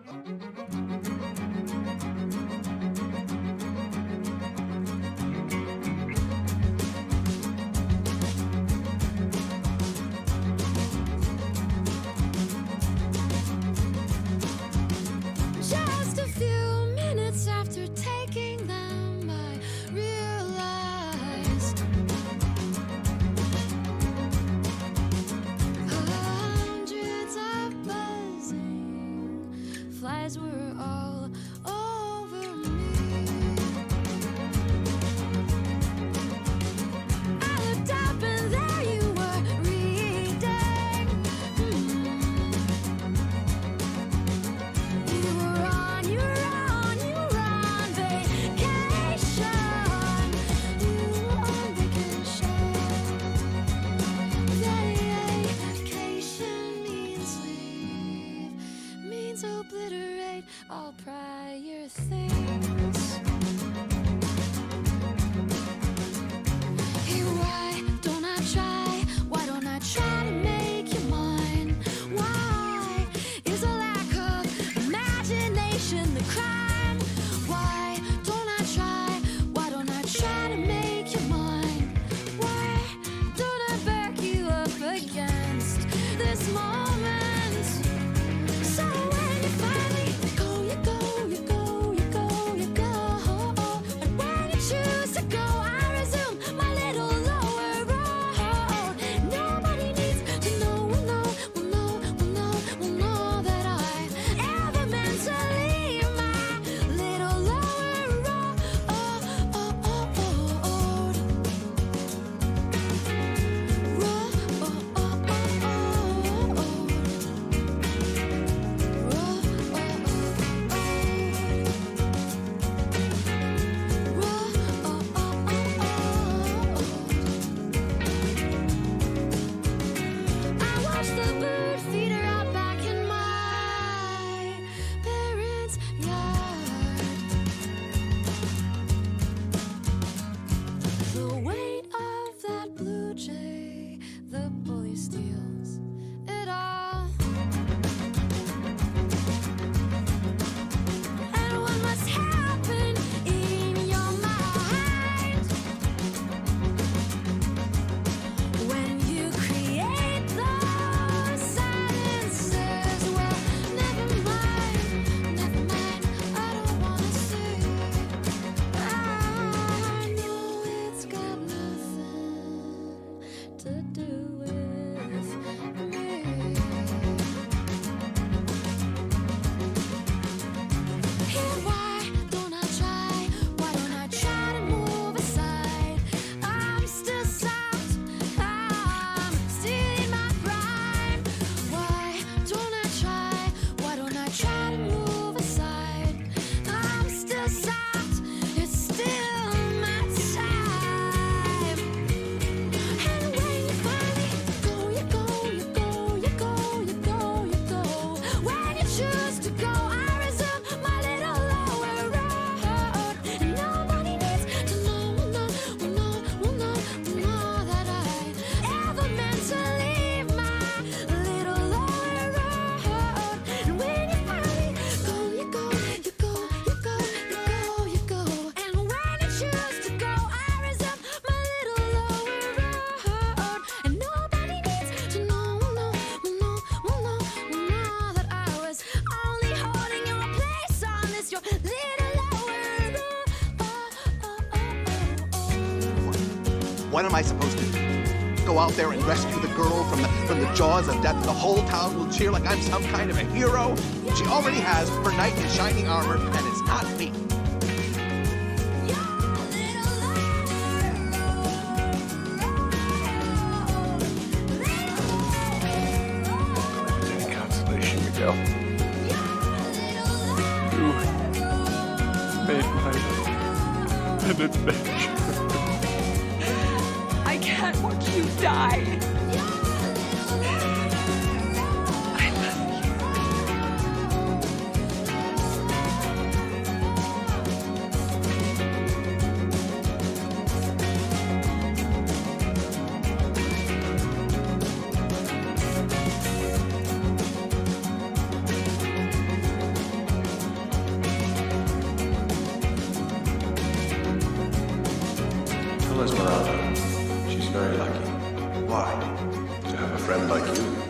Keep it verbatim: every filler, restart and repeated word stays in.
Just a few minutes after taking them, I realized hundreds of buzzing flies were all over me. I looked up and there you were reading. You were on, you were on, you were on vacation. You were on vacation. Vacation means leave, means obliterate all prior things. Hey, why don't I try? Why don't I try to make you mine? Why is a lack of imagination the crime? Why don't I try? Why don't I try to make you mine? Why don't I back you up against this moment? So when you finally go, you go, you go, you go, you go. And when you choose to go, I resume my little lower road. Nobody needs to know, will know, will know, will know, will know that I ever meant to leave my little lower road. I watched the bird feeder out back in my parents' yard. The weight of that blue jay, the bully steals it all. And what must happen in your mind when you create those silences? Well, never mind, never mind, I don't wanna see. I know it's got nothing to do with me. Hey, why don't I try? Why don't I try to move aside? I'm still soft, I'm still in my prime. Why don't I try? Why don't I try to move aside? I'm still soft, it's still my time. And when you finally go, you go, you go, you go, you go, you go. When you choose to go, I resume my little lower road. And nobody needs to know, will know, will know, will know, will know that I ever meant to leave my little lower road. And when you finally go, you go, you go, you go, you go, you go. And when you choose to go, I resume my little lower road. And nobody needs to know, will know, will know, will know, will know that I was only holding your place on this, your little lower road. What am I supposed to do? Go out there and rescue the girl from the from the jaws of death? The whole town will cheer like I'm some kind of a hero? She already has her knight in shining armor, and it's not me. Any consolation, Miguel? You made my life an adventure. I can't watch you die. I love you. Esmeralda. She's very lucky. Why? To have a friend like you.